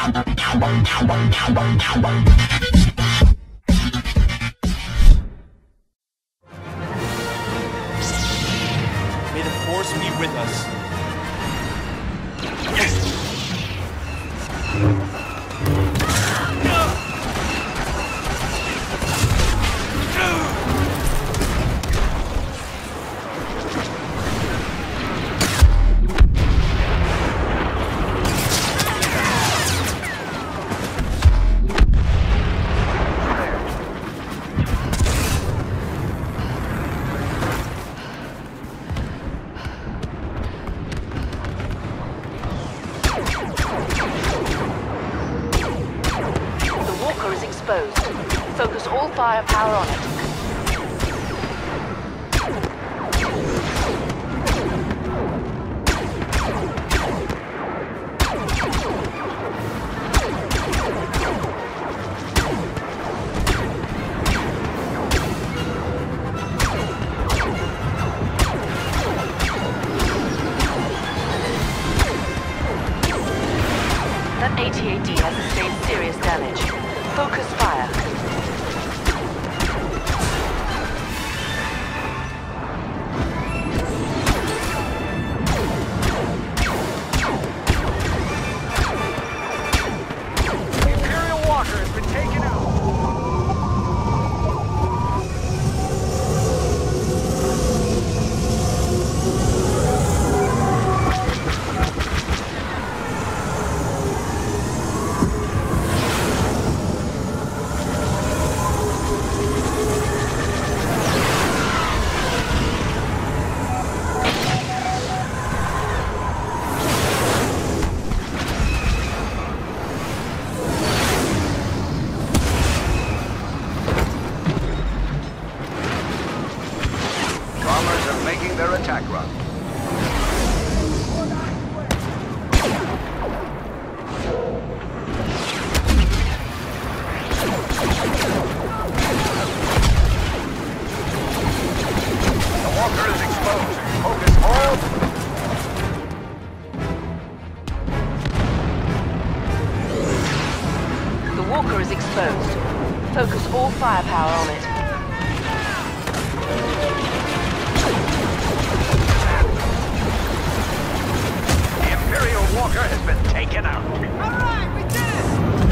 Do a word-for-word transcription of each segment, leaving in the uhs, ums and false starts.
May the Force be with us. Exposed. Focus all firepower on it. That A T A D has sustained serious damage. Focus fire. The Imperial Walker has been taken out. Making their attack run. The Walker is exposed. Focus all. The Walker is exposed. Focus all firepower on it. Walker has been taken out. All right, we did it!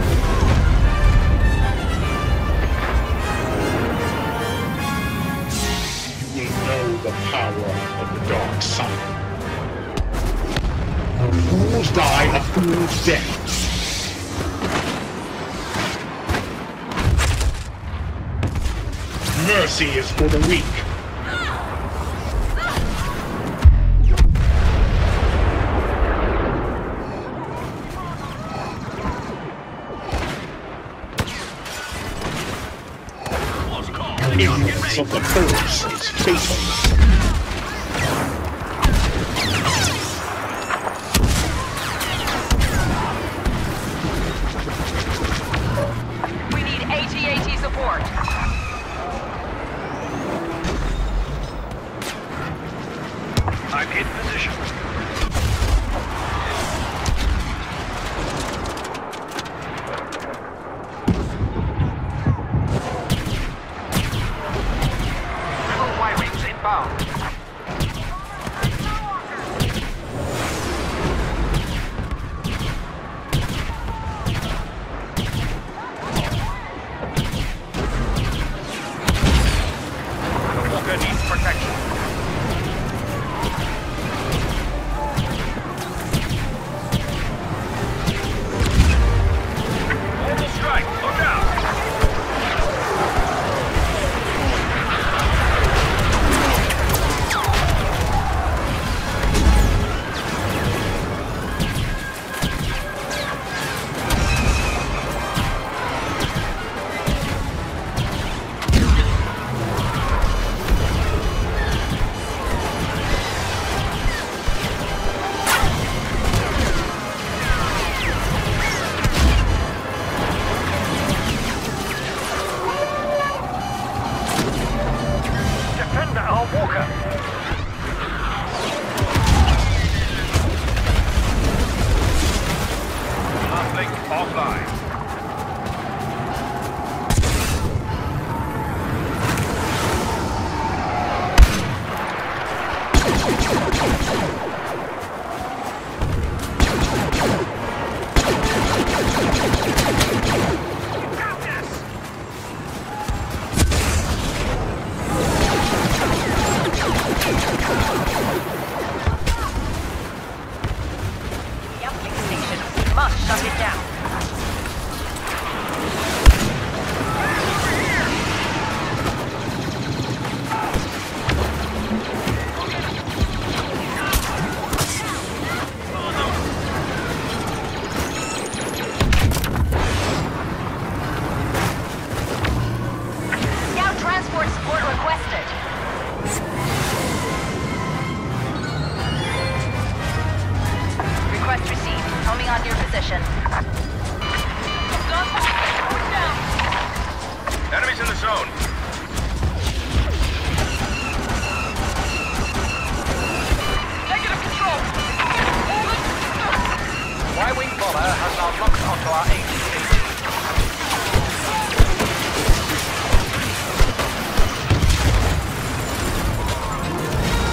You will know the power of the dark side. Fools die a fool's death. Mercy is for the weak. Ignorance of the Force is fatal. We need A T A T support. I'm in position. Inbound. must shut it down. Scout transport support requested. Request received. Homing on your position. Enemies in the zone. Negative control. Y-Wing bomber has now locked onto our A T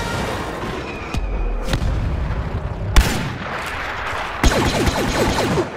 C.